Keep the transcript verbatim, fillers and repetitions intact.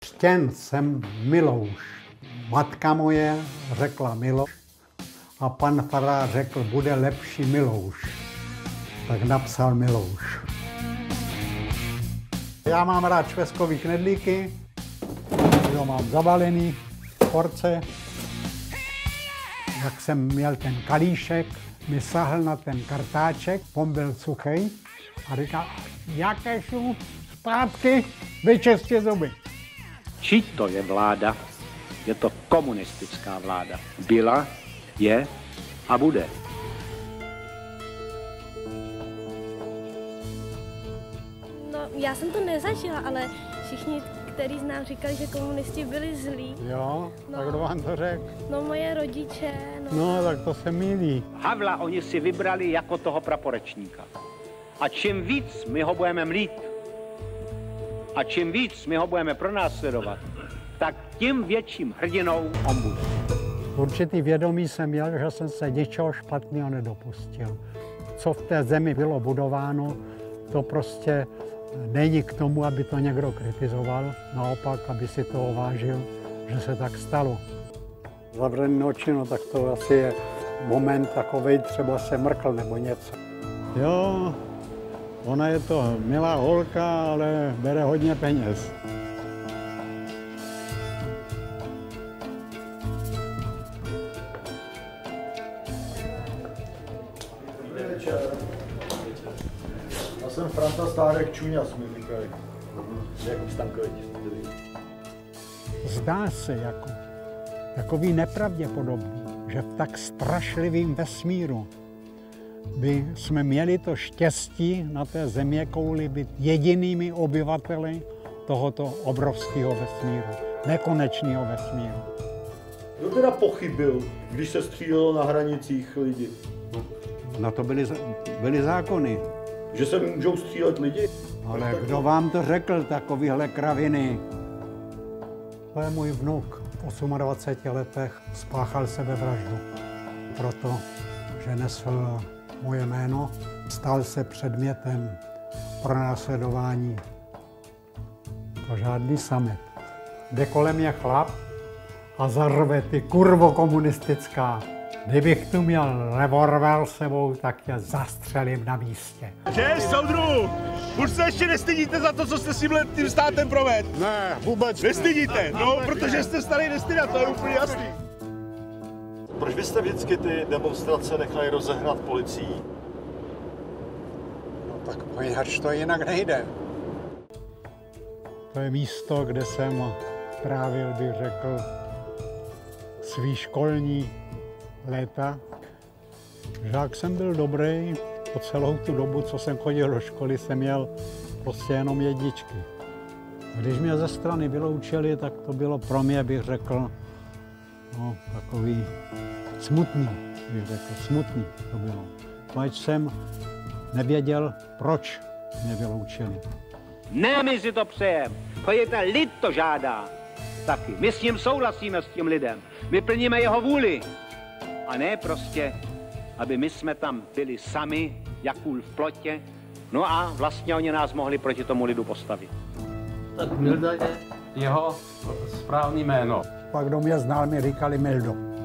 Křtěn jsem Milouš. Matka moje řekla Miloš a pan farář řekl, bude lepší Milouš. Tak napsal Milouš. Já mám rád švestkový knedlíky, jo, mám zabalený porce. Jak jsem měl ten kalíšek, mi sahl na ten kartáček, on byl suchý a říkal, jaké šup, zpátky, vyčistě zuby. Čí to je vláda? Je to komunistická vláda. Byla, je a bude. No, já jsem to nezažila, ale všichni, kteří z nás říkali, že komunisti byli zlí. Jo, No. tak kdo vám to řekl? No moje rodiče, no. No, tak to se mýlí. Havla oni si vybrali jako toho praporečníka. A čím víc my ho budeme mlít, a čím víc my ho budeme pronásledovat, tak tím větším hrdinou on bude. Určitý vědomí jsem měl, že jsem se ničeho špatného nedopustil. Co v té zemi bylo budováno, to prostě není k tomu, aby to někdo kritizoval, naopak, aby si toho vážil, že se tak stalo. Zavřený oči, no tak to asi je moment takovej, třeba se mrkl nebo něco. Jo, ona je to milá holka, ale bere hodně peněz. Já jsem Franta Stárek Čuňas, mi říkají. Jak Stankovič. Zdá se jako takový nepravděpodobný, že v tak strašlivém vesmíru by jsme měli to štěstí na té zeměkouli být jedinými obyvateli tohoto obrovského vesmíru, nekonečného vesmíru. Kdo teda pochybil, když se střílelo na hranicích lidi? Na to byly, byly zákony. Že se můžou střílet lidi? Ale kdo vám to řekl, takovýhle kraviny? To je můj vnuk. V dvaceti osmi letech spáchal sebevraždu. Proto, že nesl moje jméno, stal se předmětem pronásledování. To žádný samet. Jde kolem je chlap a zarve, ty kurvo komunistická. Kdybych tu měl revolver sebou, tak tě zastřelím na místě. Že, soudru? Už se ještě nestydíte za to, co jste s tímhle tím státem provedl? Ne, vůbec Nestydíte, no, protože jste starý destinát, to je úplně jasný. Proč byste vždycky ty demonstrace nechali rozehnat policií? No tak poněvadž to jinak nejde. To je místo, kde jsem trávil, bych řekl, svý školní léta. Žák jsem byl dobrý, po celou tu dobu, co jsem chodil do školy, jsem měl prostě jenom jedničky. Když mě ze strany vyloučili, tak to bylo pro mě, bych řekl, no, takový smutný, bych řekl, smutný to bylo. Pač jsem nevěděl, proč mě vyloučili. Ne, my si to přejeme. Pojďte, lid to žádá. Taky. My s ním souhlasíme, s tím lidem. My plníme jeho vůli. A ne prostě, aby my jsme tam byli sami, jak kůl v plotě. No a vlastně oni nás mohli proti tomu lidu postavit. Tak Milda je jeho správný jméno. Pak kdo mě znal, mi říkali Mildo.